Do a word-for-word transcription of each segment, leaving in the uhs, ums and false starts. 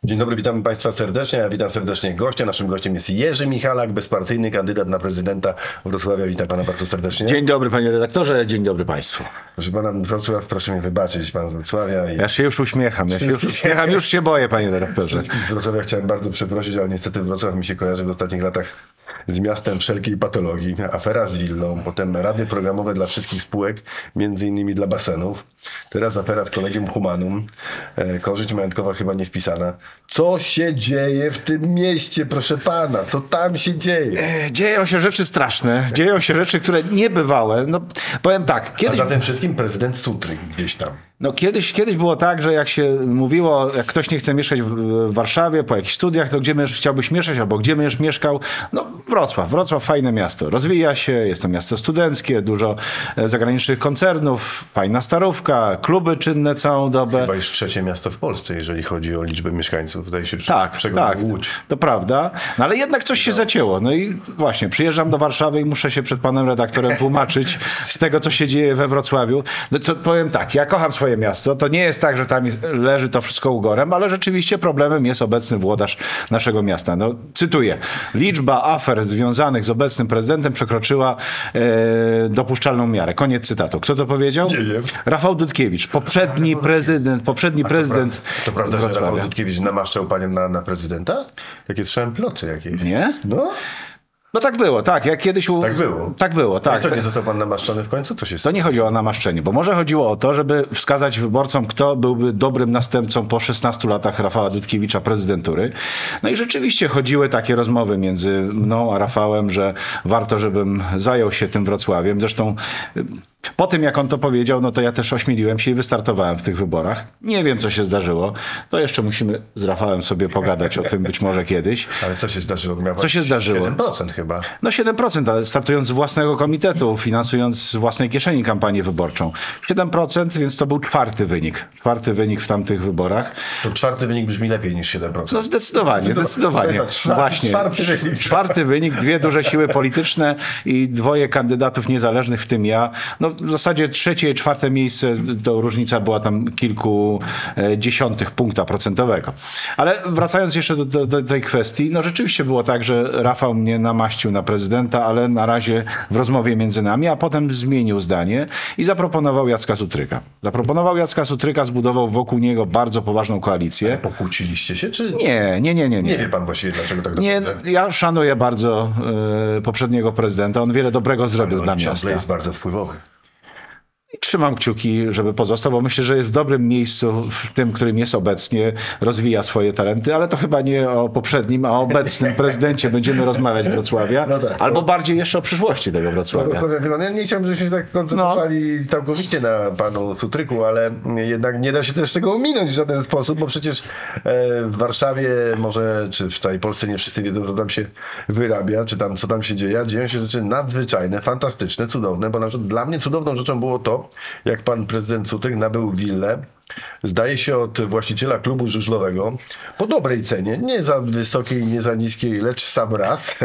Dzień dobry, witamy Państwa serdecznie. Ja witam serdecznie gościa. Naszym gościem jest Jerzy Michalak, bezpartyjny kandydat na prezydenta Wrocławia. Witam Pana bardzo serdecznie. Dzień dobry Panie redaktorze, dzień dobry Państwu. Proszę Pana, Wrocław, proszę mi wybaczyć, Pan z Wrocławia. I... Ja się już uśmiecham, ja się już uśmiecham, już się boję Panie redaktorze. Z Wrocławia chciałem bardzo przeprosić, ale niestety Wrocław mi się kojarzy w ostatnich latach z miastem wszelkiej patologii. Afera z willą, potem rady programowe dla wszystkich spółek, między innymi dla basenów. Teraz afera z Collegium Humanum. E, korzyść majątkowa chyba nie wpisana. Co się dzieje w tym mieście, proszę Pana? Co tam się dzieje? E, dzieją się rzeczy straszne, dzieją się rzeczy, które niebywałe. No, powiem tak. Kiedyś... A za tym wszystkim prezydent Sutryk gdzieś tam. No kiedyś, kiedyś było tak, że jak się mówiło, jak ktoś nie chce mieszkać w, w Warszawie po jakichś studiach, to gdzie będziesz, chciałbyś mieszkać albo gdzie będziesz mieszkał? No Wrocław. Wrocław fajne miasto. Rozwija się, jest to miasto studenckie, dużo zagranicznych koncernów, fajna starówka, kluby czynne całą dobę. Chyba już trzecie miasto w Polsce, jeżeli chodzi o liczbę mieszkańców. Tutaj się tak, tak, Łódź. To prawda. No ale jednak coś się no. zacięło. No i właśnie, przyjeżdżam do Warszawy i muszę się przed panem redaktorem tłumaczyć z tego, co się dzieje we Wrocławiu. No to powiem tak, ja kocham swoje miasto. To nie jest tak, że tam jest, leży to wszystko ugorem, ale rzeczywiście problemem jest obecny włodarz naszego miasta. No, cytuję. Liczba afer związanych z obecnym prezydentem przekroczyła e, dopuszczalną miarę. Koniec cytatu. Kto to powiedział? Nie wiem. Rafał Dudkiewicz. Poprzedni prezydent, poprzedni A prezydent To prawda, to prawda że Rafał Dudkiewicz namaszczał panią na, na prezydenta? Takie słyszałem ploty jakieś. Nie? No. No tak było, tak. Jak kiedyś u... Tak było. Tak było, tak. A co, nie został pan namaszczony w końcu? Co się To nie chodziło o namaszczenie, bo może chodziło o to, żeby wskazać wyborcom, kto byłby dobrym następcą po szesnastu latach Rafała Dudkiewicza prezydentury. No i rzeczywiście chodziły takie rozmowy między mną a Rafałem, że warto, żebym zajął się tym Wrocławiem. Zresztą po tym, jak on to powiedział, no to ja też ośmieliłem się i wystartowałem w tych wyborach. Nie wiem, co się zdarzyło. To jeszcze musimy z Rafałem sobie pogadać o tym być może kiedyś. Ale co się zdarzyło? Miał co się zdarzyło? siedem procent chyba. No siedem procent, ale startując z własnego komitetu, finansując z własnej kieszeni kampanię wyborczą. siedem procent, więc to był czwarty wynik. Czwarty wynik w tamtych wyborach. To czwarty wynik brzmi lepiej niż siedem procent. No zdecydowanie, zdecydowanie. Czwarty, Właśnie. Czwarty wynik. Czwarty wynik, dwie duże siły polityczne i dwoje kandydatów niezależnych, w tym ja. No w zasadzie trzecie i czwarte miejsce, to różnica była tam kilku e, dziesiątych punkta procentowego. Ale wracając jeszcze do, do, do tej kwestii, no rzeczywiście było tak, że Rafał mnie namaścił na prezydenta, ale na razie w rozmowie między nami, a potem zmienił zdanie i zaproponował Jacka Sutryka. Zaproponował Jacka Sutryka, zbudował wokół niego bardzo poważną koalicję. Ale pokłóciliście się, czy... Nie, nie, nie, nie. Nie, nie wie pan właściwie, dlaczego tak Nie, naprawdę? ja szanuję bardzo y, poprzedniego prezydenta. On wiele dobrego zrobił dla miasta. jest bardzo wpływowy. I trzymam kciuki, żeby pozostał, bo myślę, że jest w dobrym miejscu, w tym, którym jest obecnie, rozwija swoje talenty, ale to chyba nie o poprzednim, a o obecnym prezydencie będziemy rozmawiać Wrocławia, no tak, albo no. bardziej jeszcze o przyszłości tego Wrocławia. No, ja nie chciałbym, żebyśmy się tak koncentrowali no. całkowicie na panu Sutryku, ale jednak nie da się też tego ominąć w żaden sposób, bo przecież w Warszawie może, czy w całej Polsce nie wszyscy wiedzą, co tam się wyrabia, czy tam, co tam się dzieje. Dzieją się rzeczy nadzwyczajne, fantastyczne, cudowne, bo na przykład dla mnie cudowną rzeczą było to, jak pan prezydent Sutryk nabył willę, zdaje się od właściciela klubu żużlowego, po dobrej cenie, nie za wysokiej, nie za niskiej, lecz sam raz.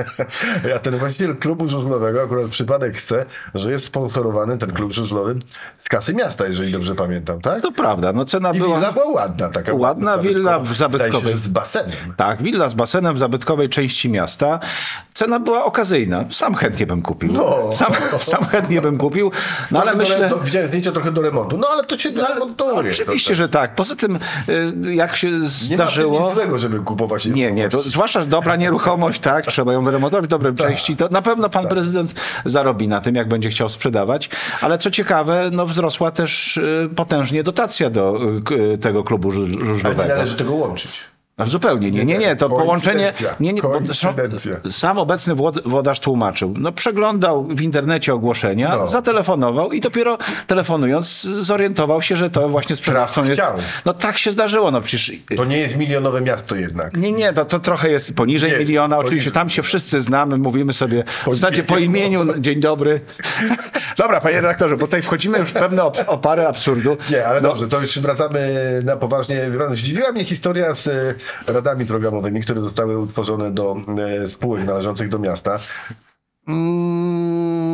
A ten właściciel klubu żużlowego, akurat przypadek chce, że jest sponsorowany ten klub żużlowy z kasy miasta, jeżeli dobrze pamiętam, tak? To prawda, no cena I była... willa była ładna, taka ładna willa w zabytkowej... Zdaje się, z basenem. Tak, willa z basenem w zabytkowej części miasta. Cena była okazyjna. Sam chętnie bym kupił. No. Sam, sam chętnie bym kupił, no ale myślę... Do, widziałem zdjęcia trochę do remontu, no ale to się do remontu. Oczywiście, że tak. Poza tym, jak się zdarzyło... Nie ma nic złego, żeby kupować Nie, nie. To, zwłaszcza dobra nieruchomość, tak? Trzeba ją wyremontować w dobrej tak. części. To na pewno pan tak. prezydent zarobi na tym, jak będzie chciał sprzedawać. Ale co ciekawe, no wzrosła też potężnie dotacja do tego klubu żużlowego. Ale nie należy tego łączyć. No, zupełnie nie, nie, nie, to połączenie... Nie, nie, sam obecny włodarz tłumaczył. No przeglądał w internecie ogłoszenia, no. zatelefonował i dopiero telefonując zorientował się, że to właśnie sprzedawcą jest... No tak się zdarzyło, no przecież... To nie jest milionowe miasto jednak. Nie, nie, to, to trochę jest poniżej nie, miliona. Oczywiście tam się wszyscy znamy, mówimy sobie w zasadzie po imieniu, dzień dobry. Dobra, panie redaktorze, bo tutaj wchodzimy już w pewne opary absurdu. Nie, ale no. dobrze, to już wracamy na poważnie. Zdziwiła mnie historia z radami programowymi, które zostały utworzone do e, spółek należących do miasta. Mm, nie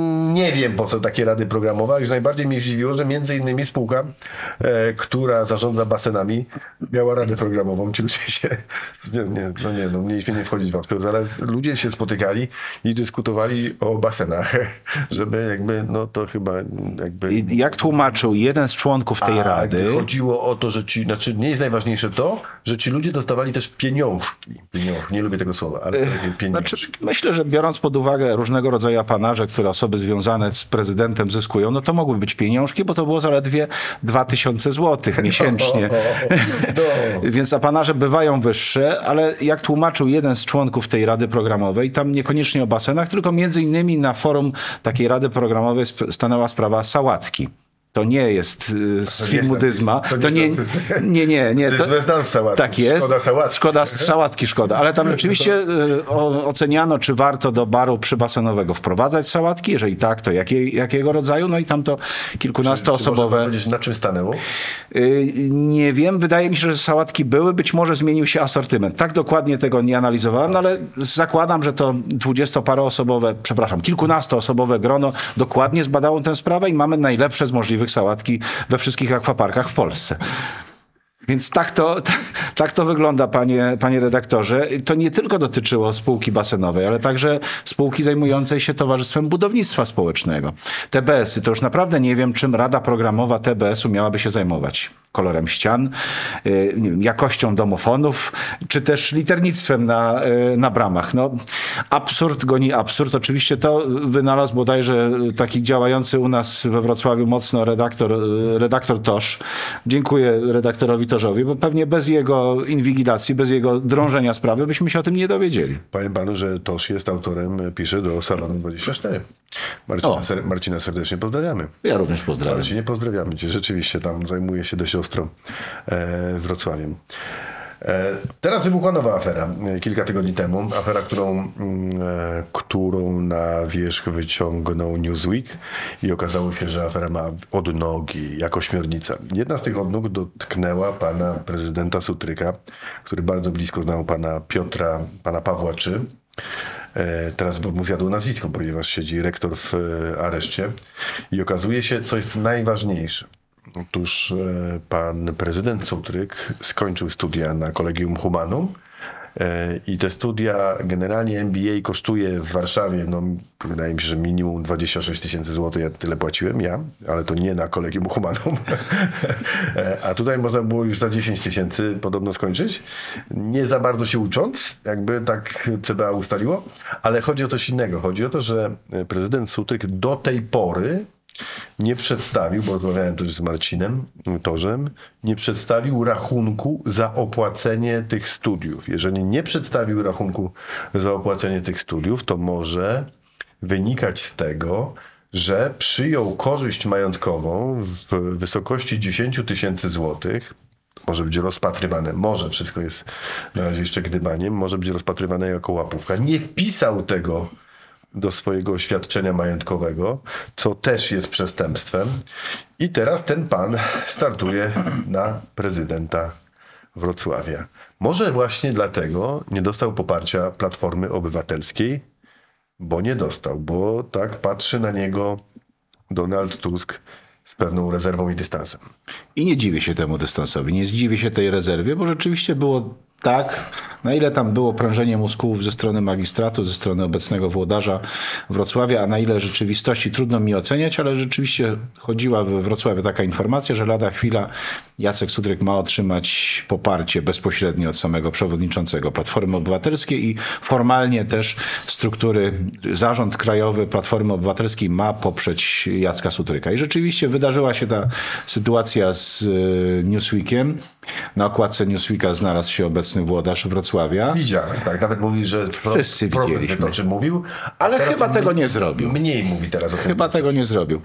nie wiem, po co takie rady programowe. Już najbardziej mnie zdziwiło, że między innymi spółka, e, która zarządza basenami, miała radę programową. Ci ludzie się, nie, nie, no nie, no mieliśmy nie wchodzić w absurd, ale ludzie się spotykali i dyskutowali o basenach, żeby jakby, no to chyba jakby... I jak tłumaczył jeden z członków tej A, rady... chodziło o to, że ci, znaczy nie jest najważniejsze to, że ci ludzie dostawali też pieniążki. Pieniążki, nie lubię tego słowa, ale takie pieniążki. Znaczy, myślę, że biorąc pod uwagę różnego rodzaju apanarze, które osoby związane z prezydentem zyskują, no to mogły być pieniążki, bo to było zaledwie dwa tysiące złotych miesięcznie. No, no. Więc apanarze bywają wyższe, ale jak tłumaczył jeden z członków tej rady programowej, tam niekoniecznie o basenach, tylko między innymi na forum takiej rady programowej sp- stanęła sprawa sałatki. To nie jest y, z To filmu nie Dyzma. To nie, To nie, nie, nie. nie. To jest bez sałatki. Tak jest. Szkoda sałatki. Szkoda sałatki, szkoda. Ale tam rzeczywiście y, o, oceniano, czy warto do baru przybasenowego wprowadzać sałatki. Jeżeli tak, to jakie, jakiego rodzaju? No i tam to kilkunastoosobowe... Czy można powiedzieć, na czym stanęło? Y, nie wiem. Wydaje mi się, że sałatki były. Być może zmienił się asortyment. Tak dokładnie tego nie analizowałem, no ale zakładam, że to dwudziestoparoosobowe, przepraszam, kilkunastoosobowe grono dokładnie zbadało tę sprawę i mamy najlepsze z możliwych sałatki we wszystkich akwaparkach w Polsce. Więc tak to, tak to wygląda, panie, panie redaktorze. To nie tylko dotyczyło spółki basenowej, ale także spółki zajmującej się Towarzystwem Budownictwa Społecznego. T B S-y, to już naprawdę nie wiem, czym Rada Programowa T B S-u miałaby się zajmować. Kolorem ścian, jakością domofonów, czy też liternictwem na, na bramach. No, absurd goni absurd. Oczywiście to wynalazł bodajże taki działający u nas we Wrocławiu mocno redaktor, redaktor Tosz. Dziękuję redaktorowi Torzowi, bo pewnie bez jego inwigilacji, bez jego drążenia sprawy byśmy się o tym nie dowiedzieli. Powiem panu, że Tosz jest autorem, pisze do Salonu dwadzieścia cztery. Marcina, ser, Marcina serdecznie pozdrawiamy. Ja również pozdrawiam. Marcinie, pozdrawiamy cię. Rzeczywiście tam zajmuje się dość ostro e, Wrocławiem. E, teraz wybuchła nowa afera. E, kilka tygodni temu. Afera, którą, e, którą na wierzch wyciągnął Newsweek i okazało się, że afera ma odnogi jak ośmiornica. Jedna z tych odnóg dotknęła pana prezydenta Sutryka, który bardzo blisko znał pana Piotra, pana Pawła Czy. Teraz mu zjadł nazwisko, ponieważ siedzi rektor w areszcie. I okazuje się, co jest najważniejsze. Otóż pan prezydent Sutryk skończył studia na Collegium Humanum i te studia, generalnie M B A kosztuje w Warszawie, no wydaje mi się, że minimum dwadzieścia sześć tysięcy złotych, ja tyle płaciłem, ja, ale to nie na Collegium Humanum. A tutaj można było już za dziesięć tysięcy podobno skończyć, nie za bardzo się ucząc, jakby tak C B A ustaliło, ale chodzi o coś innego. Chodzi o to, że prezydent Sutryk do tej pory nie przedstawił, bo rozmawiałem też z Marcinem Torzem, nie przedstawił rachunku za opłacenie tych studiów. Jeżeli nie przedstawił rachunku za opłacenie tych studiów, to może wynikać z tego, że przyjął korzyść majątkową w wysokości dziesięć tysięcy złotych. Może być rozpatrywane, może wszystko jest na razie jeszcze gdybaniem, może być rozpatrywane jako łapówka. Nie wpisał tego do swojego oświadczenia majątkowego, co też jest przestępstwem. I teraz ten pan startuje na prezydenta Wrocławia. Może właśnie dlatego nie dostał poparcia Platformy Obywatelskiej, bo nie dostał, bo tak patrzy na niego Donald Tusk z pewną rezerwą i dystansem. I nie dziwię się temu dystansowi, nie zdziwię się tej rezerwie, bo rzeczywiście było tak, na ile tam było prężenie mózgów ze strony magistratu, ze strony obecnego włodarza Wrocławia, a na ile rzeczywistości trudno mi oceniać, ale rzeczywiście chodziła we Wrocławiu taka informacja, że lada chwila Jacek Sutryk ma otrzymać poparcie bezpośrednio od samego przewodniczącego Platformy Obywatelskiej i formalnie też struktury, zarząd krajowy Platformy Obywatelskiej ma poprzeć Jacka Sutryka. I rzeczywiście wydarzyła się ta sytuacja z Newsweekiem. Na okładce Newsweeka znalazł się obecny włodarz Wrocławia. Widziałem, tak. Nawet mówi, że Wszyscy pro, widzieliśmy. o czym mówił. Ale chyba tego nie zrobił. Mniej mówi teraz o tym. Chyba tego nie zrobił.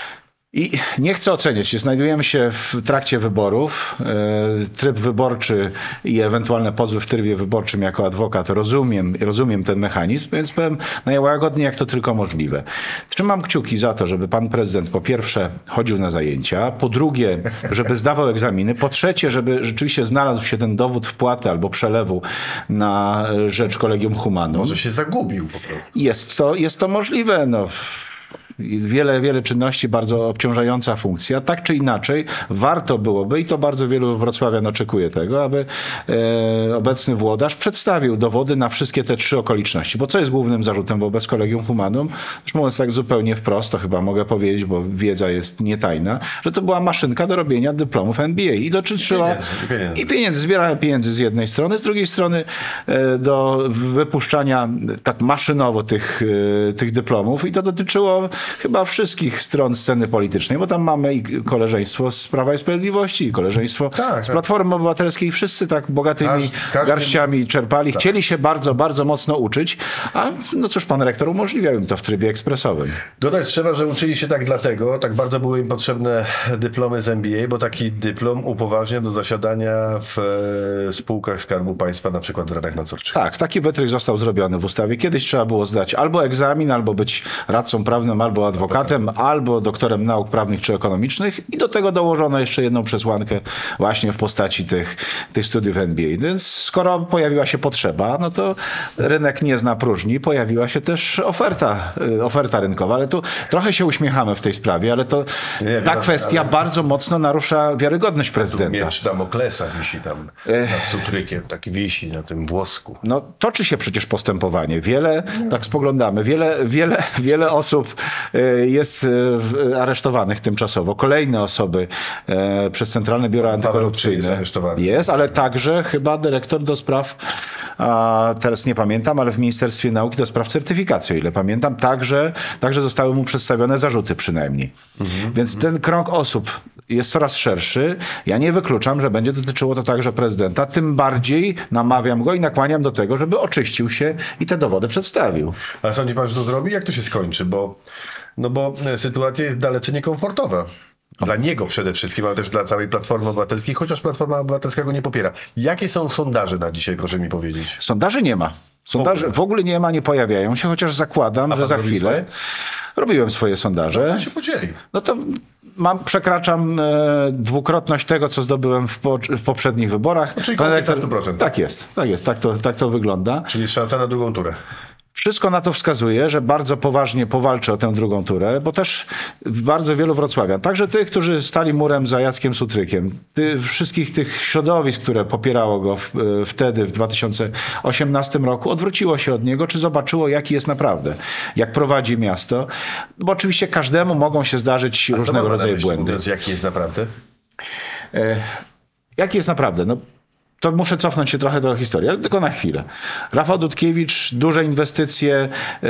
I nie chcę oceniać. Znajdujemy się w trakcie wyborów. Tryb wyborczy i ewentualne pozwy w trybie wyborczym jako adwokat rozumiem, rozumiem ten mechanizm, więc powiem najłagodniej jak to tylko możliwe. Trzymam kciuki za to, żeby pan prezydent po pierwsze chodził na zajęcia, po drugie, żeby zdawał egzaminy, po trzecie, żeby rzeczywiście znalazł się ten dowód wpłaty albo przelewu na rzecz Collegium Humanum. Może się zagubił po prostu. Jest to, jest to możliwe. No. I wiele, wiele czynności, bardzo obciążająca funkcja. Tak czy inaczej, warto byłoby, i to bardzo wielu wrocławian oczekuje tego, aby e, obecny włodarz przedstawił dowody na wszystkie te trzy okoliczności. Bo co jest głównym zarzutem wobec Collegium Humanum? Już mówiąc tak zupełnie wprost, to chyba mogę powiedzieć, bo wiedza jest nietajna, że to była maszynka do robienia dyplomów M B A. I dotyczyła... I pieniędzy, i pieniędzy. I pieniędzy, zbierania pieniędzy z jednej strony, z drugiej strony e, do wypuszczania tak maszynowo tych, e, tych dyplomów. I to dotyczyło chyba wszystkich stron sceny politycznej, bo tam mamy i koleżeństwo z Prawa i Sprawiedliwości, i koleżeństwo tak, z tak. Platformy Obywatelskiej. Wszyscy tak bogatymi Każ, każdy... garściami czerpali. Tak. Chcieli się bardzo, bardzo mocno uczyć, a no cóż, pan rektor umożliwiał im to w trybie ekspresowym. Dodać trzeba, że uczyli się tak dlatego, tak bardzo były im potrzebne dyplomy z M B A, bo taki dyplom upoważnia do zasiadania w e, spółkach Skarbu Państwa, na przykład w radach nadzorczych. Tak, taki wytrych został zrobiony w ustawie. Kiedyś trzeba było zdać albo egzamin, albo być radcą prawnym, albo adwokatem, albo doktorem nauk prawnych czy ekonomicznych i do tego dołożono jeszcze jedną przesłankę właśnie w postaci tych, tych studiów M B A. Więc skoro pojawiła się potrzeba, no to rynek nie zna próżni. Pojawiła się też oferta, oferta rynkowa, ale tu trochę się uśmiechamy w tej sprawie, ale to Nie, ta wiem, kwestia ale... bardzo mocno narusza wiarygodność prezydenta. Miecz Damoklesa wisi tam nad sutrykiem, taki wisi na tym włosku. No toczy się przecież postępowanie. Wiele, tak spoglądamy, wiele, wiele, wiele osób y, jest y, aresztowanych tymczasowo. Kolejne osoby y, przez Centralne Biuro Antykorupcyjne jest aresztowany. jest, ale także chyba dyrektor do spraw, a teraz nie pamiętam, ale w Ministerstwie Nauki do spraw certyfikacji, o ile pamiętam, także, także zostały mu przedstawione zarzuty przynajmniej. Mhm. Więc ten krąg osób jest coraz szerszy. Ja nie wykluczam, że będzie dotyczyło to także prezydenta. Tym bardziej namawiam go i nakłaniam do tego, żeby oczyścił się i te dowody przedstawił. A sądzi pan, że to zrobi? Jak to się skończy? Bo, no bo sytuacja jest dalece niekomfortowa. Dla niego przede wszystkim, ale też dla całej Platformy Obywatelskiej, chociaż Platforma Obywatelska go nie popiera. Jakie są sondaże na dzisiaj, proszę mi powiedzieć? Sondaży nie ma. Sondaży w ogóle, w ogóle nie ma, nie pojawiają się, chociaż zakładam, A że za robi chwilę... swoje? Robiłem swoje sondaże. No się podzieli. No to mam, przekraczam e, dwukrotność tego, co zdobyłem w, po, w poprzednich wyborach. No, czyli Pan około rektor- piętnaście procent. Tak jest, tak jest, tak to, tak to wygląda. Czyli jest szansa na drugą turę. Wszystko na to wskazuje, że bardzo poważnie powalczy o tę drugą turę, bo też bardzo wielu wrocławian, także tych, którzy stali murem za Jackiem Sutrykiem, ty, wszystkich tych środowisk, które popierało go w, wtedy, w dwa tysiące osiemnastym roku, odwróciło się od niego, czy zobaczyło, jaki jest naprawdę, jak prowadzi miasto. Bo oczywiście każdemu mogą się zdarzyć A różnego co ma na rodzaju myśli, błędy. Mówiąc, jaki jest naprawdę? E, jaki jest naprawdę? No, to muszę cofnąć się trochę do historii, ale tylko na chwilę. Rafał Dudkiewicz, duże inwestycje,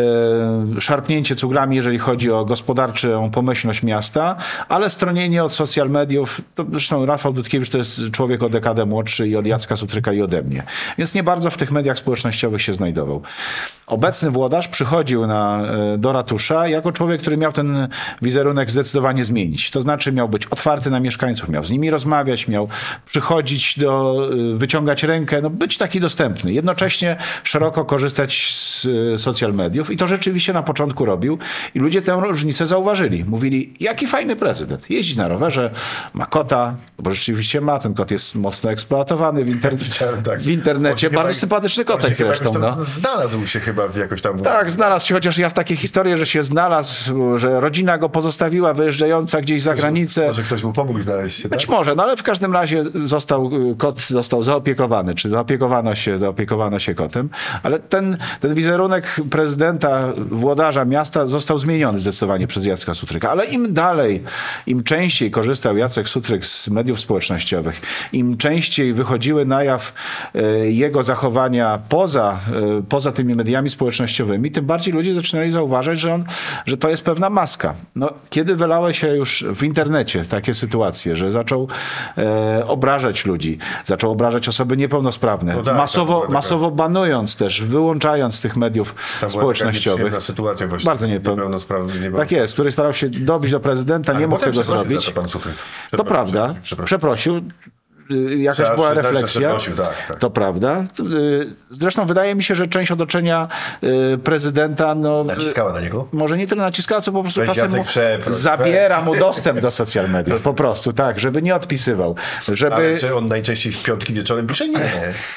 e, szarpnięcie cuglami, jeżeli chodzi o gospodarczą pomyślność miasta, ale stronienie od social mediów. To, zresztą Rafał Dudkiewicz to jest człowiek o dekadę młodszy i od Jacka Sutryka i ode mnie. Więc nie bardzo w tych mediach społecznościowych się znajdował. Obecny włodarz przychodził na, do ratusza jako człowiek, który miał ten wizerunek zdecydowanie zmienić. To znaczy miał być otwarty na mieszkańców, miał z nimi rozmawiać, miał przychodzić do, wyciągać rękę, no być taki dostępny. Jednocześnie szeroko korzystać z social mediów i to rzeczywiście na początku robił i ludzie tę różnicę zauważyli. Mówili, jaki fajny prezydent. Jeździ na rowerze, ma kota, bo rzeczywiście ma, ten kot jest mocno eksploatowany w, inter... tak. w internecie. Bardzo chyba, sympatyczny kotek zresztą. No. No. Znalazł się chyba w jakoś tam... Tak, znalazł się, chociaż ja w takiej historii, że się znalazł, że rodzina go pozostawiła wyjeżdżająca gdzieś za granicę. Może ktoś mu pomógł znaleźć się, tak? Być może, no ale w każdym razie został, kot został zaopiekowany, czy zaopiekowano się, zaopiekowano się kotem, ale ten, ten wizerunek prezydenta, włodarza miasta został zmieniony zdecydowanie przez Jacka Sutryka, ale im dalej, im częściej korzystał Jacek Sutryk z mediów społecznościowych, im częściej wychodziły na jaw e, jego zachowania poza, e, poza tymi mediami społecznościowymi, tym bardziej ludzie zaczynali zauważać, że, on, że to jest pewna maska. No, kiedy wylały się już w internecie takie sytuacje, że zaczął e, obrażać ludzi, zaczął obrażać osoby niepełnosprawne, No tak, masowo, taka... masowo banując też, wyłączając z tych mediów Tam społecznościowych. była sytuacja właśnie. Bardzo niepełnosprawny. niepełnosprawny. Tak jest, który starał się dobić do prezydenta, Ale nie mógł tego zrobić. Za to, pan Sutryk. To prawda, Przepraszam. przeprosił. Jakaś Trzeba była przyznać, że refleksja, przeprosił, tak, tak. To prawda. Zresztą wydaje mi się, że część otoczenia prezydenta no, naciskała na niego? Może nie tyle naciskała, co po prostu Weź czasem mu przeproś, zabiera mu dostęp do social mediów. Po prostu, tak, żeby nie odpisywał. Żeby... Ale czy on najczęściej w piątki wieczorem pisze? Nie.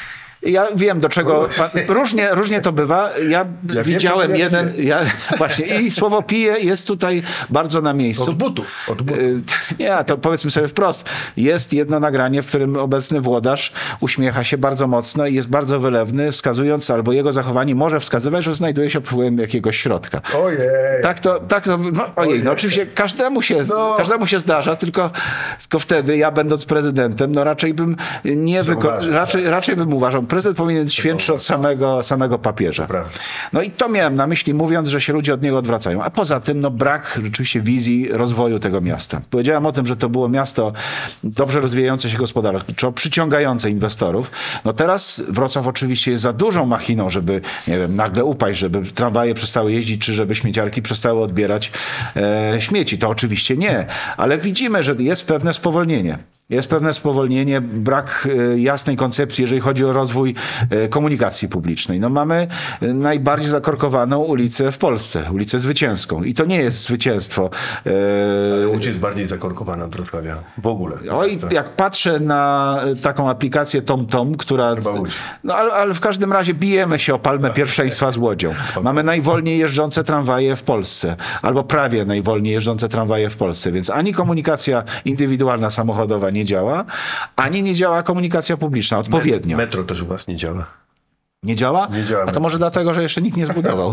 Ja wiem, do czego... Różnie, różnie to bywa. Ja, ja widziałem wiem, jeden... Ja, właśnie, i słowo pije jest tutaj bardzo na miejscu. Od butów. Od butów. Nie, to powiedzmy sobie wprost. Jest jedno nagranie, w którym obecny włodarz uśmiecha się bardzo mocno i jest bardzo wylewny, wskazując, albo jego zachowanie może wskazywać, że znajduje się pod wpływem jakiegoś środka. Ojej. Tak to, tak to no, ojej, no oczywiście każdemu się, no. każdemu się zdarza, tylko, tylko wtedy ja będąc prezydentem, no raczej bym nie wyko- raczej, raczej bym uważał, prezydent powinien być świętszy od samego, samego papieża. No i to miałem na myśli, mówiąc, że się ludzie od niego odwracają. A poza tym, no brak rzeczywiście wizji rozwoju tego miasta. Powiedziałem o tym, że to było miasto dobrze rozwijające się gospodarczo, przyciągające inwestorów. No teraz Wrocław oczywiście jest za dużą machiną, żeby, nie wiem, nagle upaść, żeby tramwaje przestały jeździć, czy żeby śmieciarki przestały odbierać e, śmieci. To oczywiście nie, ale widzimy, że jest pewne spowolnienie. Jest pewne spowolnienie, brak jasnej koncepcji, jeżeli chodzi o rozwój komunikacji publicznej. No mamy najbardziej zakorkowaną ulicę w Polsce, ulicę Zwycięską. I to nie jest zwycięstwo. Ale Łódź jest bardziej zakorkowana od Wrocławia. W ogóle. Oj, jak patrzę na taką aplikację TomTom, która... No ale, ale w każdym razie bijemy się o palmę pierwszeństwa z Łodzią. Mamy najwolniej jeżdżące tramwaje w Polsce. Albo prawie najwolniej jeżdżące tramwaje w Polsce. Więc ani komunikacja indywidualna samochodowa nie działa, ani nie działa komunikacja publiczna odpowiednio. Metro też u was nie działa. Nie działa? Nie działa. A to może dlatego, że jeszcze nikt nie zbudował.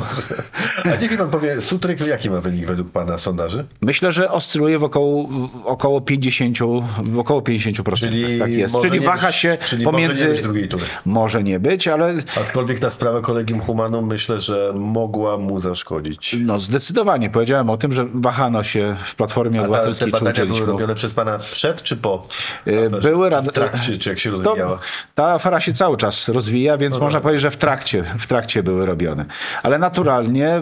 A niech mi pan powie, Sutryk jaki ma wynik według pana sondaży? Myślę, że oscyluje w około, około pięćdziesiąt procent. W około pięćdziesiąt procent. Czyli, tak jest. Czyli waha być, się czyli pomiędzy... Może nie być drugiej tury. Może nie być, ale... Aczkolwiek ta sprawa Collegium Humanum myślę, że mogła mu zaszkodzić. No zdecydowanie. Powiedziałem o tym, że wahano się w Platformie Obywatelskiej. A te badania były robione przez pana przed czy po? Aferze? Były rad... W trakcie, czy jak się rozwijała? Ta afera się cały czas rozwija, więc no można tak. powiedzieć, że w trakcie, w trakcie były robione. Ale naturalnie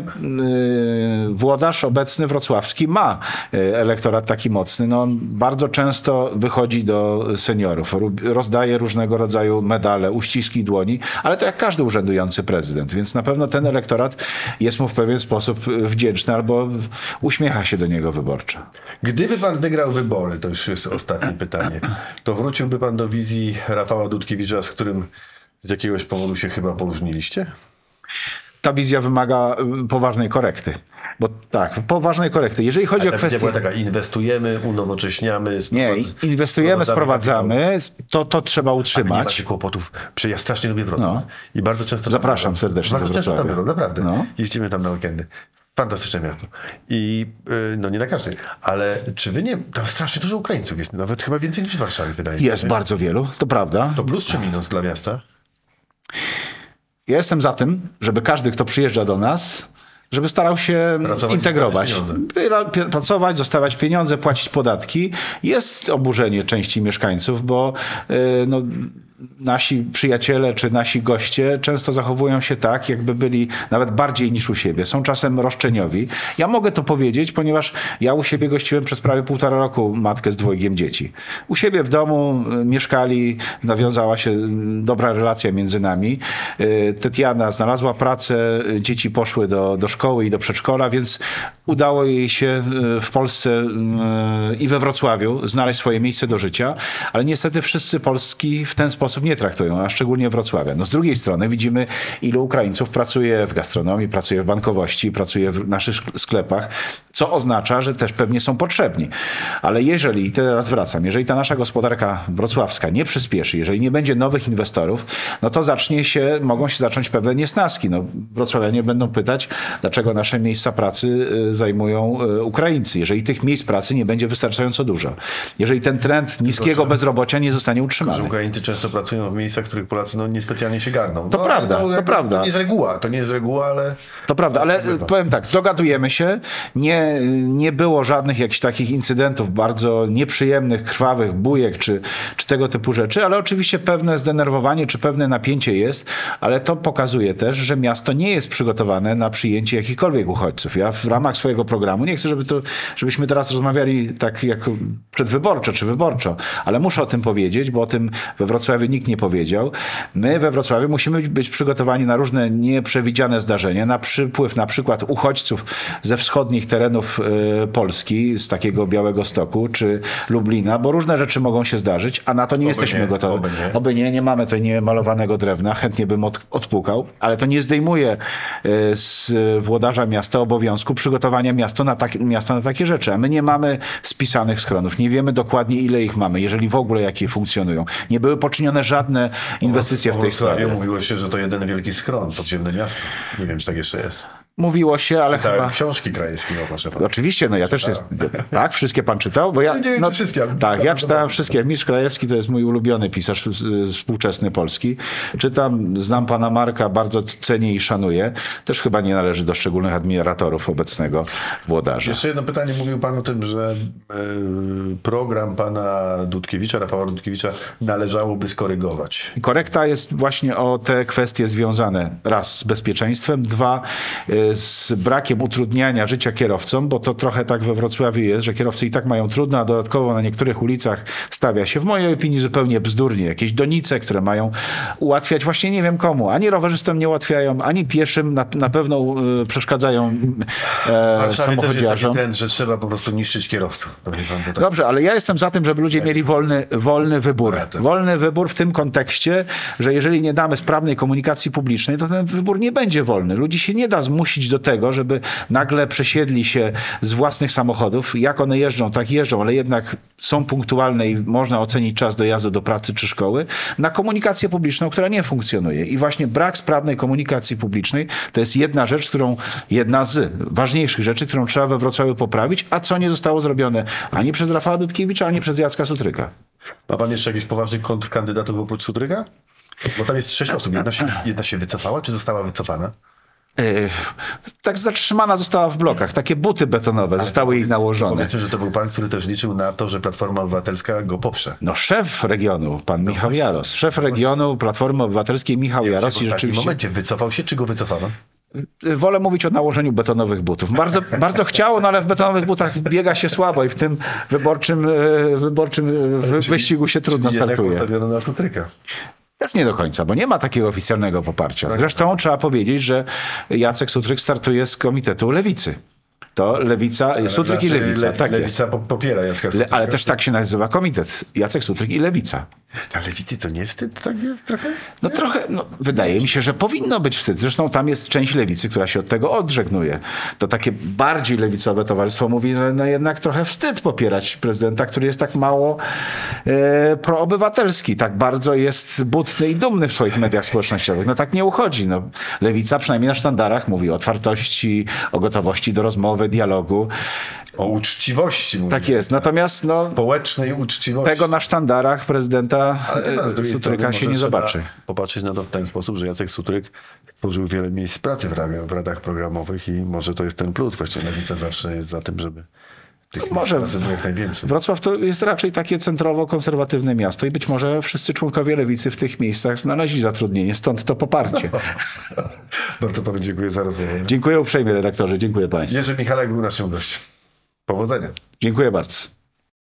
yy, włodarz obecny wrocławski ma yy, elektorat taki mocny. No, on bardzo często wychodzi do seniorów, rozdaje różnego rodzaju medale, uściski dłoni, ale to jak każdy urzędujący prezydent, więc na pewno ten elektorat jest mu w pewien sposób wdzięczny albo uśmiecha się do niego wyborczo. Gdyby pan wygrał wybory, to już jest ostatnie pytanie, to wróciłby pan do wizji Rafała Dudkiewicza, z którym z jakiegoś powodu się chyba poróżniliście? Ta wizja wymaga poważnej korekty. Bo tak, poważnej korekty. Jeżeli chodzi A o kwestię... była taka, inwestujemy, unowocześniamy... Nie, inwestujemy, sprowadzamy, to, to trzeba utrzymać. A nie macie kłopotów. Ja strasznie lubię Wrocław. No. I bardzo często... Zapraszam serdecznie bardzo do często Wrocławia. tam byłem, naprawdę. No. Jeździmy tam na weekendy. Fantastyczne miasto. I no nie na każdej. Ale czy wy nie... Tam strasznie dużo Ukraińców jest. Nawet chyba więcej niż w Warszawie, wydaje mi się. Jest bardzo wielu, to prawda. To plus czy minus dla miasta? Ja jestem za tym, żeby każdy, kto przyjeżdża do nas, żeby starał się pracować, integrować. Pracować, zostawiać pieniądze, płacić podatki. Jest oburzenie części mieszkańców, bo yy, no, nasi przyjaciele czy nasi goście często zachowują się tak, jakby byli nawet bardziej niż u siebie. Są czasem roszczeniowi. Ja mogę to powiedzieć, ponieważ ja u siebie gościłem przez prawie półtora roku matkę z dwojgiem dzieci. U siebie w domu mieszkali, nawiązała się dobra relacja między nami. Tetiana znalazła pracę, dzieci poszły do, do szkoły i do przedszkola, więc udało jej się w Polsce i we Wrocławiu znaleźć swoje miejsce do życia, ale niestety wszyscy Polski w ten sposób nie traktują, a szczególnie Wrocławia. No z drugiej strony widzimy, ilu Ukraińców pracuje w gastronomii, pracuje w bankowości, pracuje w naszych sklepach, co oznacza, że też pewnie są potrzebni. Ale jeżeli, i teraz wracam, jeżeli ta nasza gospodarka wrocławska nie przyspieszy, jeżeli nie będzie nowych inwestorów, no to zacznie się, mogą się zacząć pewne niesnaski. No, wrocławianie będą pytać, dlaczego nasze miejsca pracy zajmują Ukraińcy, jeżeli tych miejsc pracy nie będzie wystarczająco dużo. Jeżeli ten trend niskiego bezrobocia nie zostanie utrzymany. Ukraińcy często pracują w miejscach, w których Polacy no, niespecjalnie się garną. To no, prawda, no, to prawda. To nie jest reguła, to nie jest reguła, ale... To prawda, ale powiem tak, dogadujemy się, nie, nie było żadnych jakichś takich incydentów bardzo nieprzyjemnych, krwawych, bujek czy, czy tego typu rzeczy, ale oczywiście pewne zdenerwowanie czy pewne napięcie jest, ale to pokazuje też, że miasto nie jest przygotowane na przyjęcie jakichkolwiek uchodźców. Ja w ramach swojego programu, nie chcę, żeby to, żebyśmy teraz rozmawiali tak jak przedwyborczo czy wyborczo, ale muszę o tym powiedzieć, bo o tym we Wrocławiu nikt nie powiedział. My we Wrocławiu musimy być przygotowani na różne nieprzewidziane zdarzenia, na przypływ na przykład uchodźców ze wschodnich terenów y, Polski, z takiego Białegostoku czy Lublina, bo różne rzeczy mogą się zdarzyć, a na to nie Oby jesteśmy nie, gotowi. oby nie. Oby nie, nie mamy tutaj niemalowanego drewna, chętnie bym od, odpukał, ale to nie zdejmuje y, z włodarza miasta obowiązku przygotowania miasta na, tak, miasta na takie rzeczy, a my nie mamy spisanych schronów, nie wiemy dokładnie ile ich mamy, jeżeli w ogóle jakie funkcjonują. Nie były poczynione żadne inwestycje w tej sprawie. W Wrocławiu mówiło się, że to jeden wielki schron, podziemne miasto. Nie wiem, czy tak jeszcze jest. Mówiło się, ale Czytałem chyba... książki krajewskie, no proszę pana. Oczywiście, no ja też jest. Tak, wszystkie pan czytał? Bo ja, Nie wiem, no, czy wszystkie, ale- tak, ja czytałem wszystkie. Mistrz Krajewski to jest mój ulubiony pisarz y, współczesny polski. Czytam, znam pana Marka, bardzo cenię i szanuję. Też chyba nie należy do szczególnych admiratorów obecnego włodarza. Jeszcze jedno pytanie. Mówił pan o tym, że y, program pana Dudkiewicza, Rafała Dudkiewicza należałoby skorygować. Korekta jest właśnie o te kwestie związane raz z bezpieczeństwem, dwa y, z brakiem utrudniania życia kierowcom, bo to trochę tak we Wrocławiu jest, że kierowcy i tak mają trudno, a dodatkowo na niektórych ulicach stawia się w mojej opinii zupełnie bzdurnie jakieś donice, które mają ułatwiać właśnie nie wiem komu. Ani rowerzystom nie ułatwiają, ani pieszym na, na pewno y, przeszkadzają e, W Warszawie też jest taki samochodziarzom. trend, że trzeba po prostu niszczyć kierowców. To wie pan, to tak. Dobrze, ale ja jestem za tym, żeby ludzie mieli wolny, wolny wybór. Ja też. Wolny wybór w tym kontekście, że jeżeli nie damy sprawnej komunikacji publicznej, to ten wybór nie będzie wolny. Ludzi się nie da zmusić do tego, żeby nagle przesiedli się z własnych samochodów. Jak one jeżdżą, tak jeżdżą, ale jednak są punktualne i można ocenić czas dojazdu do pracy czy szkoły, na komunikację publiczną, która nie funkcjonuje. I właśnie brak sprawnej komunikacji publicznej to jest jedna rzecz, którą, jedna z ważniejszych rzeczy, którą trzeba we Wrocławiu poprawić, a co nie zostało zrobione ani przez Rafała Dudkiewicza, ani przez Jacka Sutryka. Ma pan jeszcze jakichś poważnych kontrkandydatów oprócz Sutryka? Bo tam jest sześć osób. Jedna się, jedna się wycofała, czy została wycofana? Yy, tak zatrzymana została w blokach. Takie buty betonowe zostały jej nałożone. Powiedzmy, że to był pan, który też liczył na to, że Platforma Obywatelska go poprze. No szef regionu, pan Michał Jaros. Szef regionu Platformy Obywatelskiej Michał Jaros. Bo I w takim rzeczywiście momencie wycofał się, czy go wycofano? wolę mówić o nałożeniu betonowych butów. Bardzo, bardzo chciało, no ale w betonowych butach biega się słabo i w tym wyborczym, e, wyborczym e, wy- wyścigu się trudno Jednak startuje. postawiono na Sutryka. Też nie do końca, bo nie ma takiego oficjalnego poparcia. Zresztą trzeba powiedzieć, że Jacek Sutryk startuje z Komitetu Lewicy. To Lewica, Sutryk i Znaczy, Lewica, Le, tak jest. Lewica po- popiera Jacka Le, Sutryka. ale też tak się nazywa komitet. Jacek Sutryk i Lewica. A Lewicy to nie wstyd? Tak jest trochę? No trochę, no, wydaje mi się, że powinno być wstyd. Zresztą tam jest część lewicy, która się od tego odżegnuje. To takie bardziej lewicowe towarzystwo mówi, że no jednak trochę wstyd popierać prezydenta, który jest tak mało e, proobywatelski, tak bardzo jest butny i dumny w swoich mediach społecznościowych. No tak nie uchodzi. No, lewica przynajmniej na sztandarach mówi o otwartości, o gotowości do rozmowy, dialogu. O uczciwości. Mówię. Tak jest. Natomiast no, Społecznej uczciwości. tego na sztandarach prezydenta Ale wie pan, z e, drugiej Sutryka strony się może nie trzeba zobaczy. popatrzeć na to w ten sposób, że Jacek Sutryk stworzył wiele miejsc pracy w radach, w radach programowych i może to jest ten plus. Właśnie Lewica zawsze jest za tym, żeby tych miejsc może pracy było jak najwięcej. Wrocław to jest raczej takie centrowo-konserwatywne miasto i być może wszyscy członkowie lewicy w tych miejscach znaleźli zatrudnienie, stąd to poparcie. Bardzo panu dziękuję za rozmowę. Dziękuję uprzejmie redaktorze, dziękuję państwu. Jerzy Michalak był naszym gościem. Powodzenia. Dziękuję bardzo.